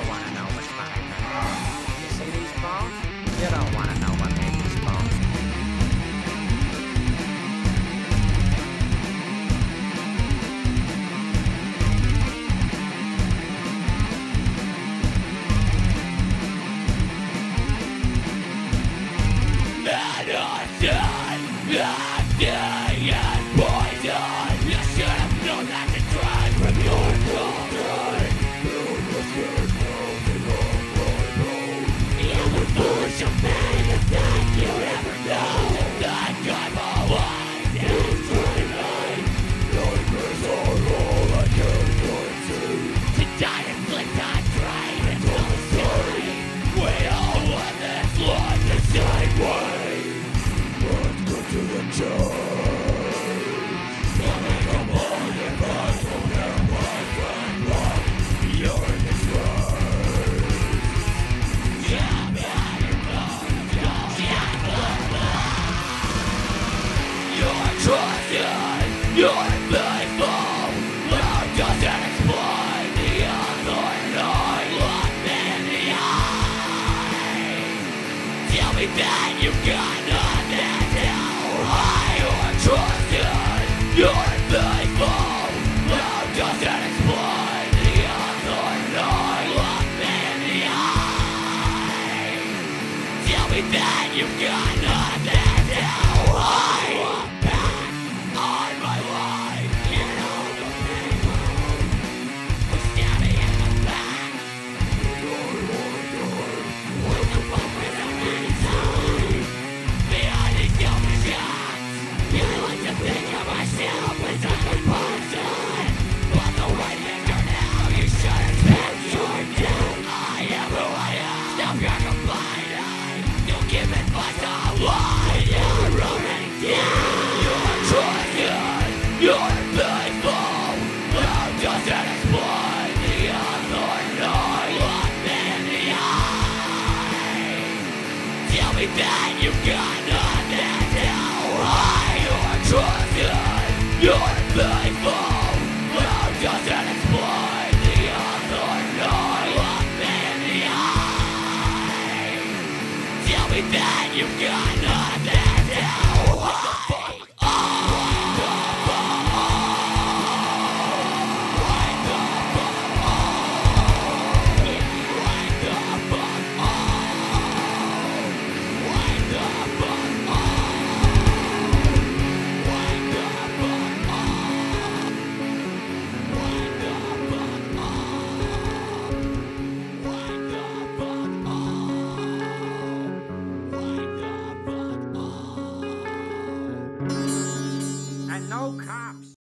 don't wanna know what's behind them. You see these bones? You don't wanna know what made these bones. You should have known not to drink from your cauldron. You were foolish of me to think you'd ever know that I'm alive and dreaming. Nightmares are all I can conceive. To die and flick on drain until the same. We all live this life the same way. Let's go to the church. You're faithful. How does that explain the other night? Look me in the eye. Tell me that you got nothing to hide or trusted. You're faithful. How does that explain the other night? Look me in the eye. Tell me that you got nothing to hide. You're faithful. How does that explain the other night? Look me in the eye. Tell me that you got nothing to hide or trusted. You're faithful. How does that explain the other night? Look me in the eye. Tell me that you got nothing.